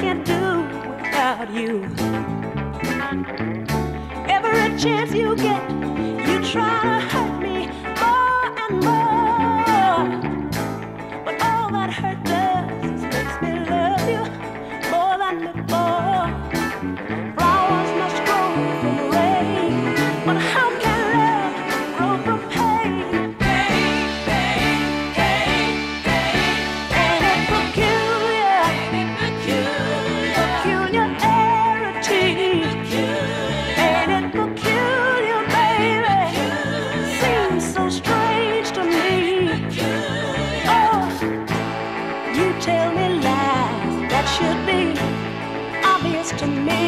can't do without you. Every chance you get, you try to hurt me more and more. But all that hurt does is makes me love you more than before. Flowers must grow from rain, but how can love grow from pain? Pain, pain, pain, pain. Ain't it peculiar? Ain't it peculiar? Peculiarity. Ain't it peculiar, baby? Seems so strange to me. Oh, you tell me lies that should be obvious to me.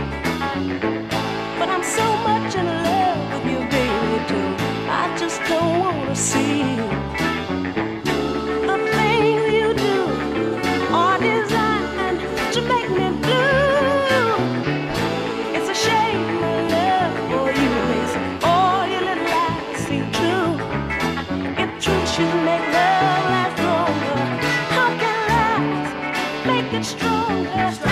But I'm so much in love with you, baby, too. I just don't wanna see the things you do are designed to make me blue. It's a shame my love for you makes all your little lies seem true. If truth should make love last longer, how can lies make it stronger?